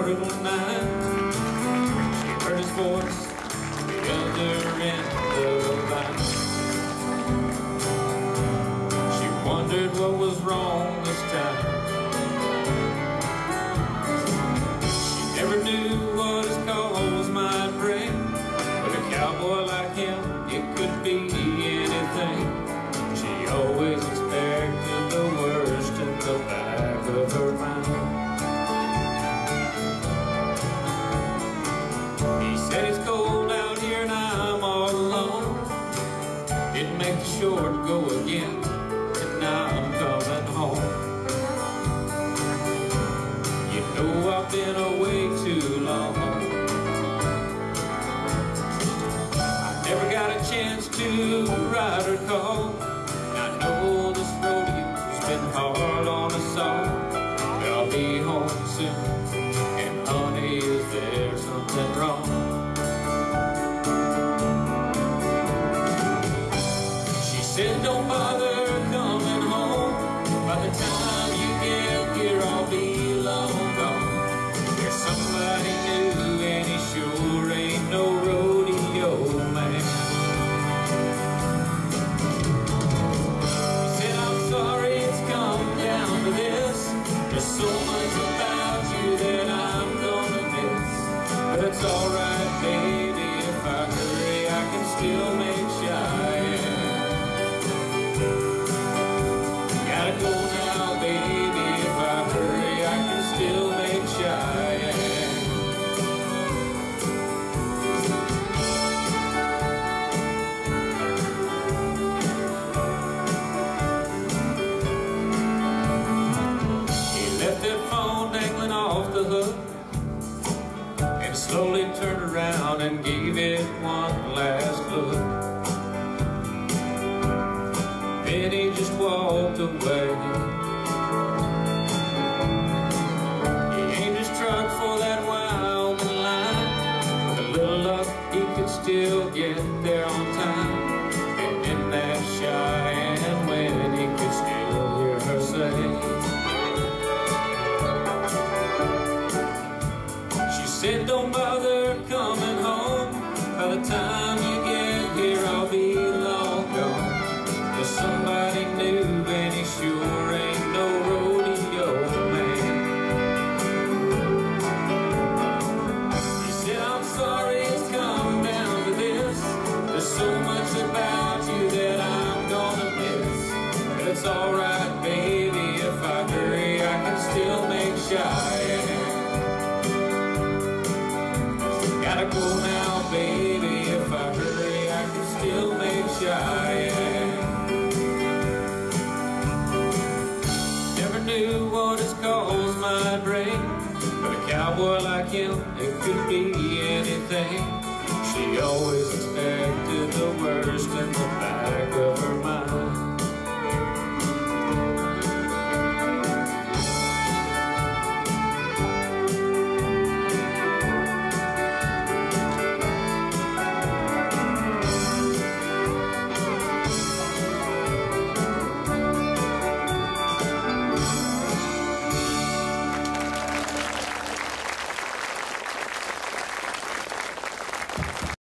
April night, she heard his voice on the other end of the line. She wondered what was wrong this time. She never knew what his cause might bring. With a cowboy like him, it could be anything. She always expected the worst in the back of her mind. He said it's cold out here and I'm all alone. Didn't make the shore to go again, and now I'm coming home. You know I've been away too long. Never got a chance to ride or call. I know this rodeo's been hard on us all, but I'll be home soon. And honey, is there something wrong? She said, don't bother coming home. By the time you get here, I'll be long gone. There's somebody new and he sure ain't no rodeo man. He said, I'm sorry it's come down to this. There's so much about you that I'm gonna miss. But it's alright, baby, if I hurry, I can still make Cheyenne. Gotta go now, baby, if I hurry, I can still make Cheyenne. Dangling off the hook, and slowly turned around and gave it one last look. Then he just walked away. He aimed his truck for that Wyoming line. With a little luck, he could still get there on time. And in that Cheyenne wind, he could still hear her say, said, don't bother coming home. By the time you get here, I'll be long gone. There's somebody new and he sure ain't no rodeo man. He said, I'm sorry it's come down to this. There's so much about you that I'm gonna miss. But it's alright, baby, if I hurry, I can still make Cheyenne. Gotta go now, baby, if I hurry, I can still make Cheyenne. Never knew what his cause might bring. But a cowboy like him, it could be anything. She always expected the worst in the back of her mind.